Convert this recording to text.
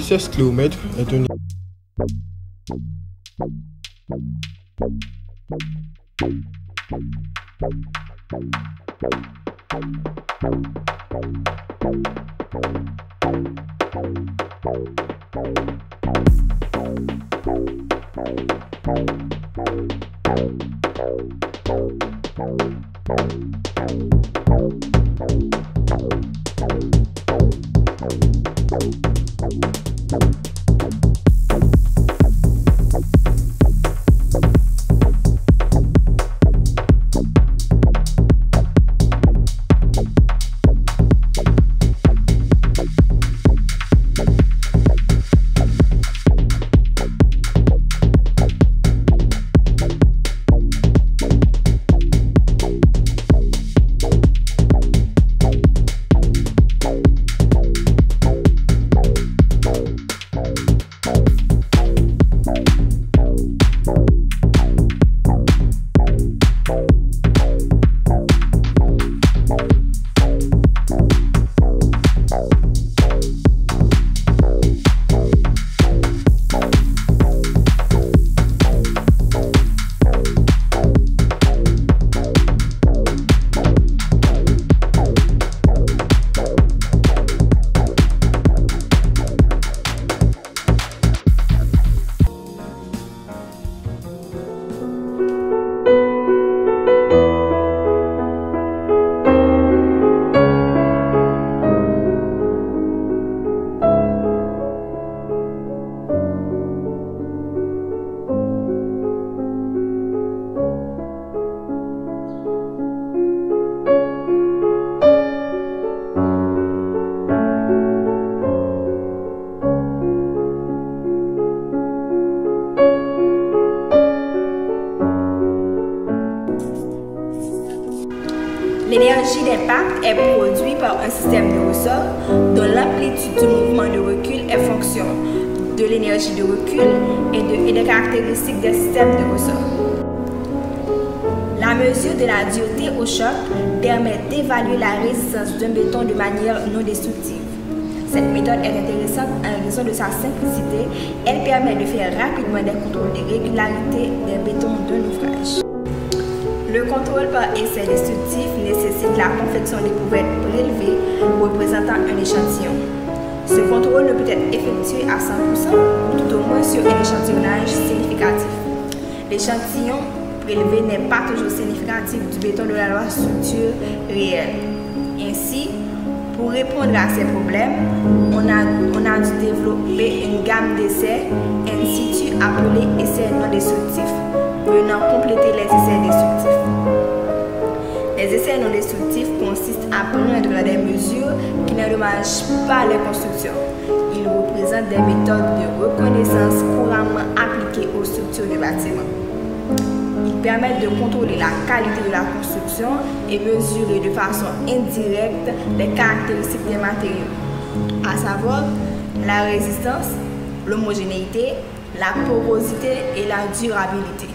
16 km est un L'énergie d'impact est produite par un système de ressort dont l'amplitude du mouvement de recul est fonction de l'énergie de recul et des caractéristiques des systèmes de ressort. La mesure de la dureté au choc permet d'évaluer la résistance d'un béton de manière non destructive. Cette méthode est intéressante en raison de sa simplicité. Elle permet de faire rapidement des contrôles de régularité des bétons d'un ouvrage. Le contrôle par essai destructif nécessite la confection d'éprouvettes prélevées représentant un échantillon. Ce contrôle ne peut être effectué à 100% ou tout au moins sur un échantillonnage significatif. L'échantillon prélevé n'est pas toujours significatif du béton de la loi structure réelle. Ainsi, pour répondre à ces problèmes, on a dû développer une gamme d'essais in situ appelés essais non destructifs, venant compléter les essais destructifs. Les essais non destructifs consistent à prendre des mesures qui n'endommagent pas les constructions. Ils représentent des méthodes de reconnaissance couramment appliquées aux structures de bâtiments. Ils permettent de contrôler la qualité de la construction et mesurer de façon indirecte les caractéristiques des matériaux, à savoir la résistance, l'homogénéité, la porosité et la durabilité.